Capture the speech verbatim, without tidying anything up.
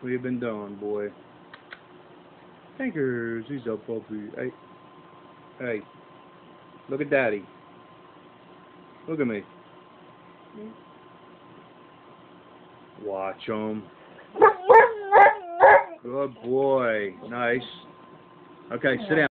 What you been doing, boy? Tinkers, he's a puppy. Hey, hey, look at Daddy. Look at me. Watch him. Good boy. Nice. Okay, sit down.